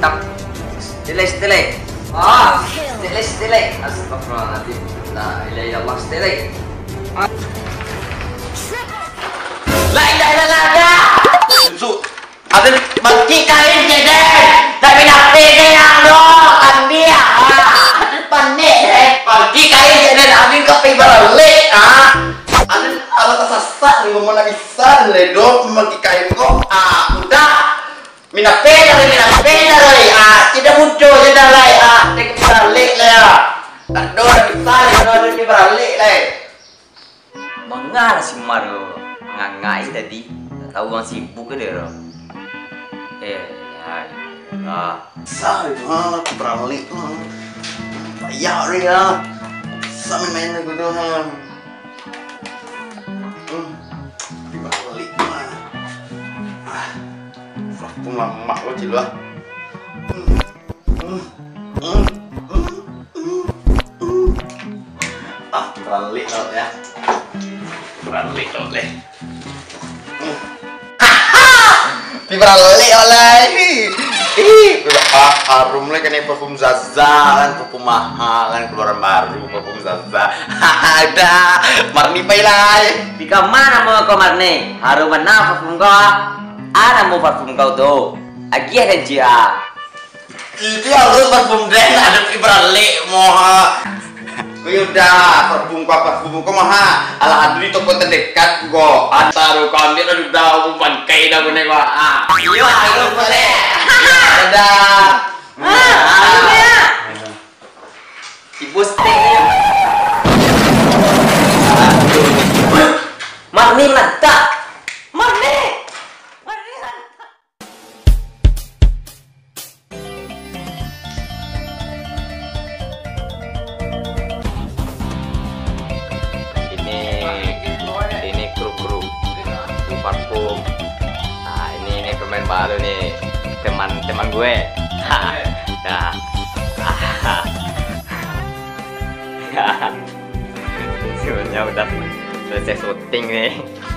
mantap. Stile. Ah, stile. Astagfirullahaladzim. La ilaha illallah, stile. La ilaha illallah. Su, ada mati kain jadi. Tapi nak pede yang lo kan dia. Panik. Mati kain jadi amin kopi balik. Ada kalau tersesat nih mau nabisan ledo mati kain kok. Udah. Mina peda rồi. Tidak muncul jadi lay. Tek balik lah. Tak do nabisan do balik lay. Mengana si Mario ngangai tadi. Tahu orang sibuk ke dia? Sao itu balik bayar ya sama main lagu doang balik aku lama lo cilu balik lo ya balik lo deh balik oleh harum lagi kan parfum Zaza kan parfum mahal kan keluaran baru parfum Zaza ada Marni pailai Di mana mau kau Marni? Harum mana parfum kau? Ana mau parfum kau tuh. Agi ada dia. itu harus parfum den ada balik moha udah parfum kau maha ala adu di toko terdekat go antaru kau dia udah umpan kai dah gune gua iya harus balik ada Ibu steknya. Marni mantap. Marni mantap. Ini kru parfum. Nah, ini pemain baru nih. Teman gue. Nah. Sebenarnya udah selesai syuting nih.